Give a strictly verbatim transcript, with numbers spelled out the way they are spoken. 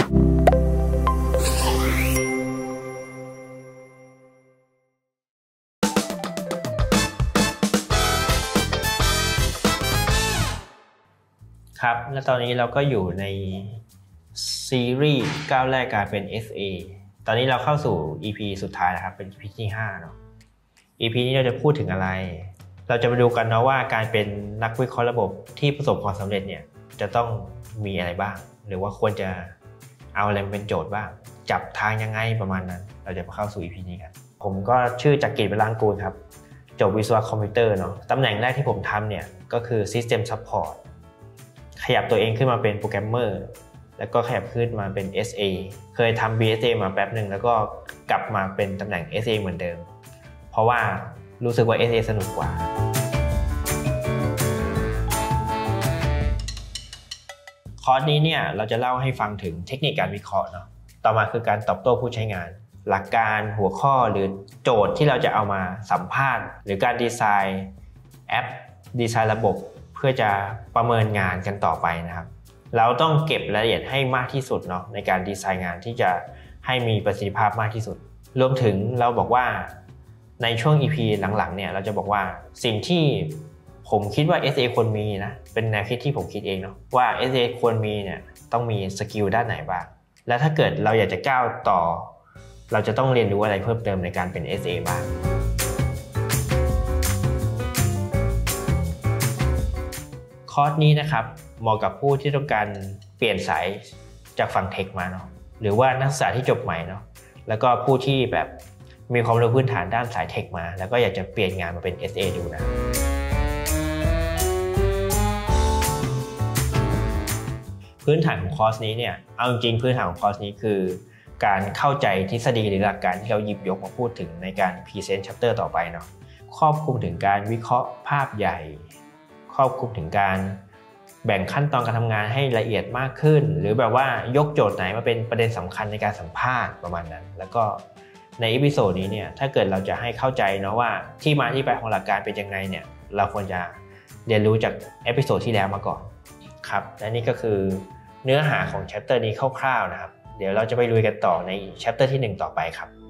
ครับและตอนนี้เราก็อยู่ในซีรีส์ก้าวแรกการเป็น เอส เอ ตอนนี้เราเข้าสู่ อี พี สุดท้ายแล้วครับเป็น อี พี ที่ห้าเนาะ อี พี นี้เราจะพูดถึงอะไรเราจะมาดูกันเนาะว่าการเป็นนักวิเคราะห์ระบบที่ประสบความสำเร็จเนี่ยจะต้องมีอะไรบ้างหรือว่าควรจะเอาอะไรเป็นโจทย์บ้างจับทางยังไงประมาณนั้นเราจะมาเข้าสู่ อี พี นี้กันผมก็ชื่อจักริด วรางกูลครับจบวิศวะคอมพิวเตอร์เนาะตำแหน่งแรกที่ผมทำเนี่ยก็คือ System Support ขยับตัวเองขึ้นมาเป็นโปรแกรมเมอร์แล้วก็ขยับขึ้นมาเป็น เอส เอ เคยทำ บี เอส เอ มาแป๊บหนึ่งแล้วก็กลับมาเป็นตำแหน่ง เอส เอ เหมือนเดิมเพราะว่ารู้สึกว่า เอส เอ สนุกกว่าคอร์สนี้เนี่ยเราจะเล่าให้ฟังถึงเทคนิคการวิเคราะห์เนาะต่อมาคือการตอบโต้ผู้ใช้งานหลักการหัวข้อหรือโจทย์ที่เราจะเอามาสัมภาษณ์หรือการดีไซน์แอปดีไซน์ระบบเพื่อจะประเมินงานกันต่อไปนะครับเราต้องเก็บรายละเอียดให้มากที่สุดเนาะในการดีไซน์งานที่จะให้มีประสิทธิภาพมากที่สุดรวมถึงเราบอกว่าในช่วง อี พี หลังๆเนี่ยเราจะบอกว่าสิ่งที่ผมคิดว่า เอส เอ ควรมีนะเป็นแนวคิดที่ผมคิดเองเนาะว่า เอส เอ ควรมีเนี่ยต้องมีสกิลด้านไหนบ้างและถ้าเกิดเราอยากจะก้าวต่อเราจะต้องเรียนรู้อะไรเพิ่มเติมในการเป็น เอส เอ บ้างคอร์สนี้นะครับเหมาะกับผู้ที่ต้องการเปลี่ยนสายจากฝั่งเทคมาเนาะหรือว่านักศึกษาที่จบใหม่เนาะแล้วก็ผู้ที่แบบมีความรู้พื้นฐานด้านสายเทคมาแล้วก็อยากจะเปลี่ยนงานมาเป็น เอส เอ ดูนะพื้นฐานของคอร์สนี้เนี่ยเอาจริงพื้นฐานของคอร์สนี้คือการเข้าใจทฤษฎีหรือหลักการที่เราหยิบยกมาพูดถึงในการพรีเซนต์ chapter ต่อไปเนาะครอบคลุมถึงการวิเคราะห์ภาพใหญ่ครอบคลุมถึงการแบ่งขั้นตอนการทำงานให้ละเอียดมากขึ้นหรือแบบว่ายกโจทย์ไหนมาเป็นประเด็นสำคัญในการสัมภาษณ์ประมาณนั้นแล้วก็ในอีพิโซดนี้เนี่ยถ้าเกิดเราจะให้เข้าใจเนาะว่าที่มาที่ไปของหลักการเป็นยังไงเนี่ยเราควรจะเรียนรู้จากเอพิโซดที่แล้วมาก่อนครับและนี่ก็คือเนื้อหาของ chapter นี้คร่าวๆนะครับเดี๋ยวเราจะไปลุยกันต่อใน chapter ที่หนึ่งต่อไปครับ